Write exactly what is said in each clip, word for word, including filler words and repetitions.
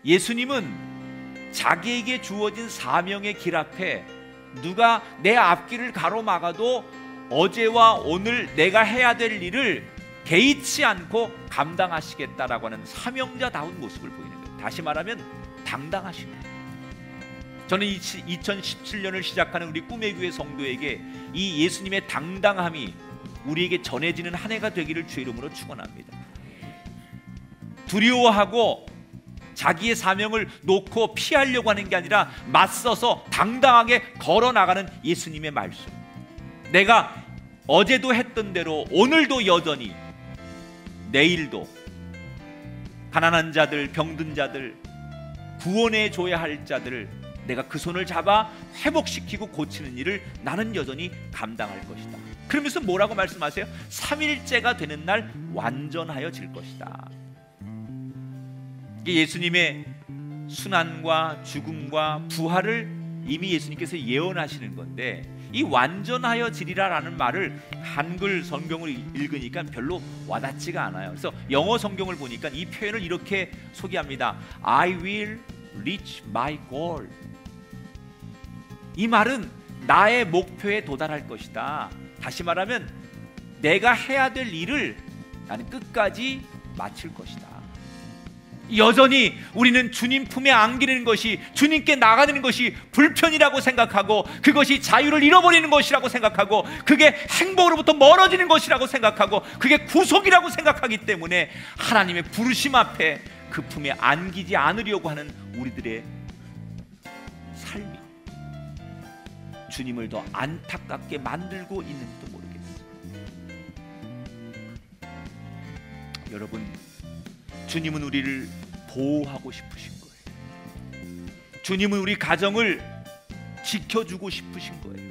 예수님은 자기에게 주어진 사명의 길 앞에 누가 내 앞길을 가로막아도 어제와 오늘 내가 해야 될 일을 개의치 않고 감당하시겠다라고 하는 사명자다운 모습을 보이는 거예요. 다시 말하면 당당하신 거예요. 저는 이천십칠 년을 시작하는 우리 꿈의 교회 성도에게 이 예수님의 당당함이 우리에게 전해지는 한 해가 되기를 주의 이름으로 축원합니다. 두려워하고 자기의 사명을 놓고 피하려고 하는 게 아니라 맞서서 당당하게 걸어나가는 예수님의 말씀. 내가 어제도 했던 대로 오늘도 여전히, 내일도 가난한 자들, 병든 자들, 구원해 줘야 할 자들을 내가 그 손을 잡아 회복시키고 고치는 일을 나는 여전히 감당할 것이다. 그러면서 뭐라고 말씀하세요? 삼일째가 되는 날 완전하여질 것이다. 이게 예수님의 순환과 죽음과 부활을 이미 예수님께서 예언하시는 건데, 이 완전하여지리라라는 말을 한글 성경을 읽으니까 별로 와닿지가 않아요. 그래서 영어 성경을 보니까 이 표현을 이렇게 소개합니다. I will reach my goal. 이 말은 나의 목표에 도달할 것이다. 다시 말하면 내가 해야 될 일을 나는 끝까지 마칠 것이다. 여전히 우리는 주님 품에 안기는 것이, 주님께 나가는 것이 불편이라고 생각하고, 그것이 자유를 잃어버리는 것이라고 생각하고, 그게 행복으로부터 멀어지는 것이라고 생각하고, 그게 구속이라고 생각하기 때문에 하나님의 부르심 앞에 그 품에 안기지 않으려고 하는 우리들의 삶이 주님을 더 안타깝게 만들고 있는지도 모르겠어요. 여러분, 주님은 우리를 보호하고 싶으신 거예요. 주님은 우리 가정을 지켜주고 싶으신 거예요.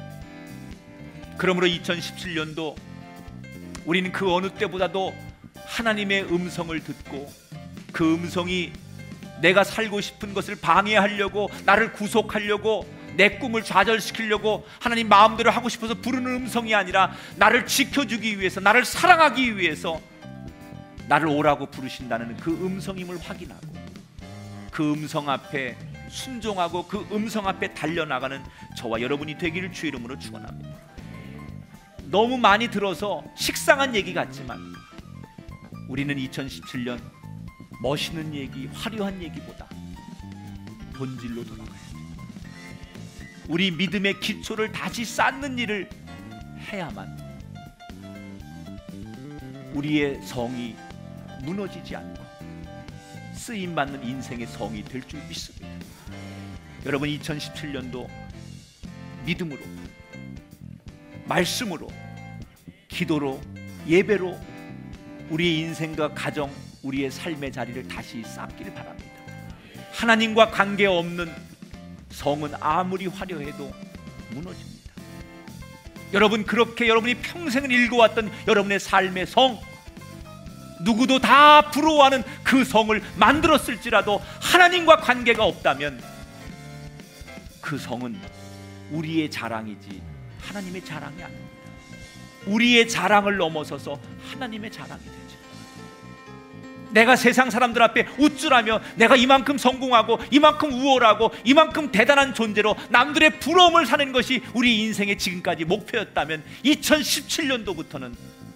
그러므로 이천십칠 년도 우리는 그 어느 때보다도 하나님의 음성을 듣고, 그 음성이 내가 살고 싶은 것을 방해하려고, 나를 구속하려고, 내 꿈을 좌절시키려고 하나님 마음대로 하고 싶어서 부르는 음성이 아니라 나를 지켜주기 위해서, 나를 사랑하기 위해서 나를 오라고 부르신다는 그 음성임을 확인하고, 그 음성 앞에 순종하고 그 음성 앞에 달려나가는 저와 여러분이 되기를 주의 이름으로 축원합니다. 너무 많이 들어서 식상한 얘기 같지만 우리는 이천십칠 년 멋있는 얘기, 화려한 얘기보다 본질로 돌아가야 돼요. 우리 믿음의 기초를 다시 쌓는 일을 해야만 우리의 성이 무너지지 않고 쓰임받는 인생의 성이 될 줄 믿습니다. 여러분, 이천십칠 년도 믿음으로, 말씀으로, 기도로, 예배로 우리의 인생과 가정, 우리의 삶의 자리를 다시 쌓기를 바랍니다. 하나님과 관계없는 성은 아무리 화려해도 무너집니다. 여러분, 그렇게 여러분이 평생을 읽어왔던 여러분의 삶의 성, 누구도 다 부러워하는 그 성을 만들었을지라도 하나님과 관계가 없다면 그 성은 우리의 자랑이지 하나님의 자랑이 아닙니다. 우리의 자랑을 넘어서서 하나님의 자랑이 되죠. 내가 세상 사람들 앞에 우쭐하며 내가 이만큼 성공하고 이만큼 우월하고 이만큼 대단한 존재로 남들의 부러움을 사는 것이 우리 인생의 지금까지 목표였다면 이천십칠 년도부터는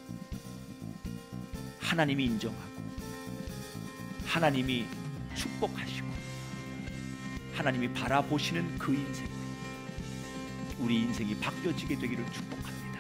하나님이 인정하고 하나님이 축복하시고 하나님이 바라보시는 그 인생, 우리 인생이 바뀌어지게 되기를 축복합니다.